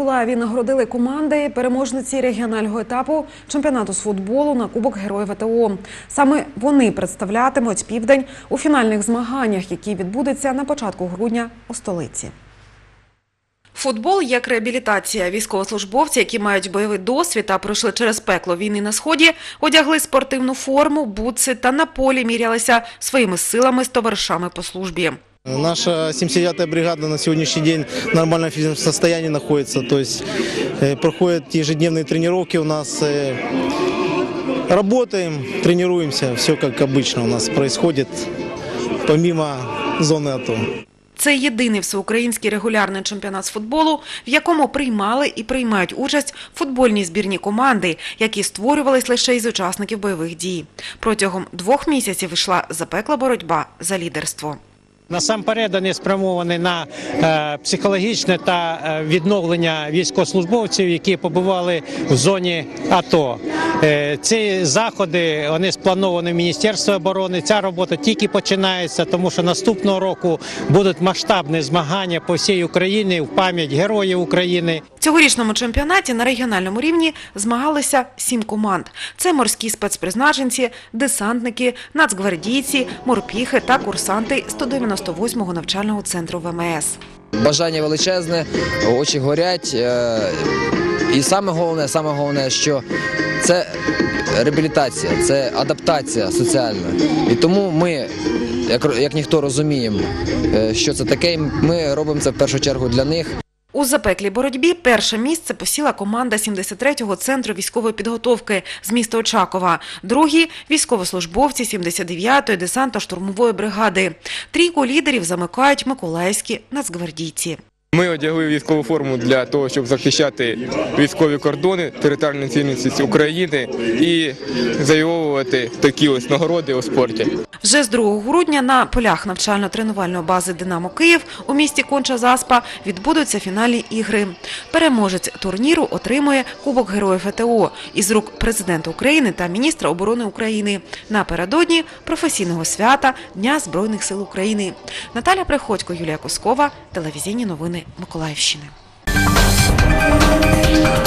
Миколаєві нагородили команди переможниці регіонального етапу чемпіонату з футболу на Кубок Героїв ВТО. Саме вони представлятимуть Південь у фінальних змаганнях, які відбудуться на початку грудня у столиці. Футбол як реабілітація. Військовослужбовці, які мають бойовий досвід та пройшли через пекло війни на Сході, одягли спортивну форму, бутси та на полі мірялися своїми силами з товаришами по службі. Наша 79-я бригада на сегодняшний день в нормальном физическом состоянии находится, то есть проходят ежедневные тренировки у нас, работаем, тренируемся, все как обычно у нас происходит, помимо зоны АТО. Це єдиний всеукраїнський регулярний чемпіонат з футболу, в якому приймали і приймають участь футбольні збірні команди, які створювались лише із учасників бойових дій. Протягом 2 місяців йшла запекла боротьба за лідерство. Насамперед вони спрямовані на психологічне та відновлення військовослужбовців, які побували в зоні АТО. Ці заходи вони сплановані в Міністерстві оборони. Ця робота тільки починається, тому що наступного року будуть масштабні змагання по всій Україні в пам'ять героїв України. В цьогорічному чемпіонаті на регіональному рівні змагалися 7 команд. Це морські спецпризначенці, десантники, нацгвардійці, морпіхи та курсанти 198-го навчального центру ВМС. Бажання величезне, очі горять. І саме головне, що це реабілітація, це адаптація соціальна. І тому ми, як ніхто, розуміємо, що це таке, ми робимо це в першу чергу для них. У запеклій боротьбі перше місце посіла команда 73-го центру військової підготовки з міста Очакова. Другі – військовослужбовці 79-ї десантно-штурмової бригади. Трійку лідерів замикають миколаївські нацгвардійці. Ми одягли військову форму для того, щоб захищати військові кордони, територіальну цілісність України і завоювати такі ось нагороди у спорті. Вже з 2 грудня на полях навчально-тренувальної бази «Динамо Київ» у місті Конча-Заспа відбудуться фінальні ігри. Переможець турніру отримує Кубок Героїв ВТО із рук президента України та міністра оборони України напередодні професійного свята Дня Збройних сил України. Наталя Приходько, Юлія Коскова, телевізійні новини Миколаївщини.